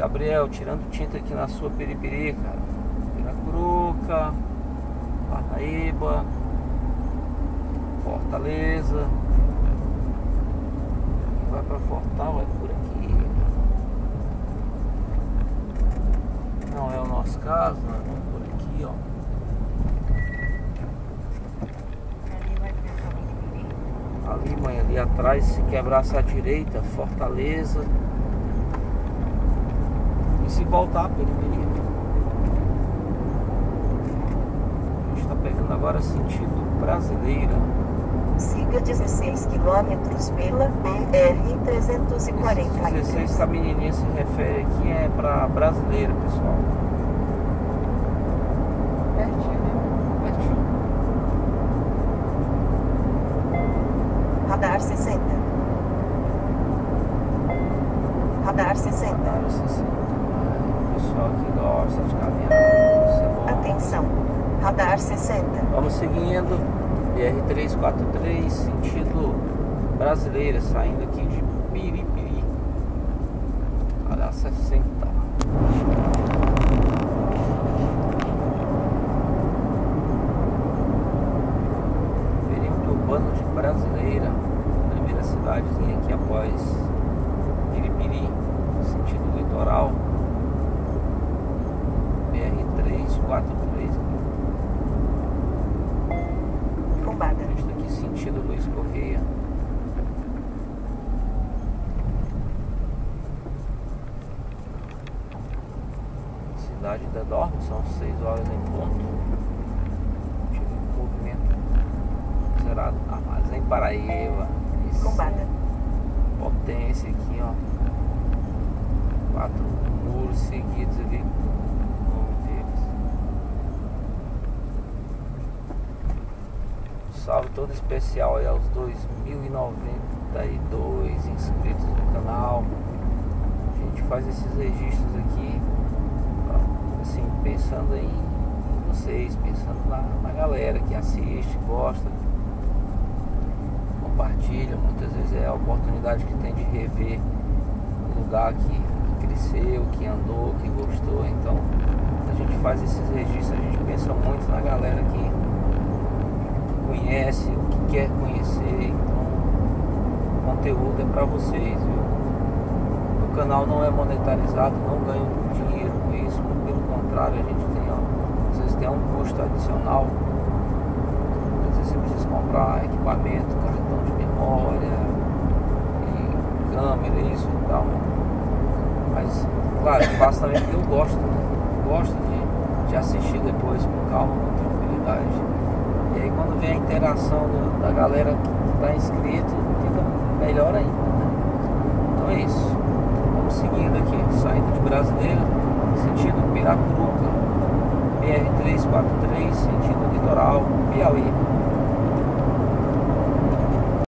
Gabriel, tirando tinta aqui na sua Piripiri, cara. Piracuruca, Parnaíba, Fortaleza. Vai pra Fortal, é por aqui. Não é o nosso caso, nós vamos por aqui, ó. Ali, mãe, ali atrás, se quebrasse à direita, Fortaleza. E se voltar, Piripiri. A gente tá pegando agora sentido Brasileira. Siga 16 km pela BR-343. 16 que a menininha se refere aqui é pra Brasileira, pessoal. Pertinho, né? Pertinho. Radar 60. Radar 60. Radar 60. O pessoal que gosta de caminhar. Atenção. Radar 60. Vamos seguindo. BR-343, sentido Brasileira, saindo aqui de Piripiri. Radar 60. Perímetro urbano de Brasileira. Primeira cidadezinha aqui após Piripiri, sentido litoral. BR-343. A gente está aqui sentido Luiz Correia. Cidade da Dorme, são 6 horas em ponto. Tive um movimento zerado. Armazém Paraíba. Combada. Potência aqui, ó. 4 muros seguidos ali. Salve todo especial aí aos 2092 inscritos no canal. A gente faz esses registros aqui, assim, pensando em vocês, pensando na galera que assiste, gosta, compartilha. Muitas vezes é a oportunidade que tem de rever o lugar que cresceu, que andou, que gostou. Então a gente faz esses registros, a gente pensa muito na galera que conhece, o que quer conhecer. Então o conteúdo é para vocês, viu? O canal não é monetarizado, não ganho dinheiro com isso, pelo contrário, a gente tem, ó, vocês têm um custo adicional. Às vezes você precisa comprar equipamento, cartão de memória e câmera, isso e tal. Mas claro, eu faço também porque eu gosto, né? Gosto de assistir depois com calma, com tranquilidade. E aí quando vem a interação da galera que está inscrito, fica melhor ainda, né? Então é isso. Vamos seguindo aqui, saindo de Brasileira, sentido Piracuruca, BR-343, sentido litoral, Piauí.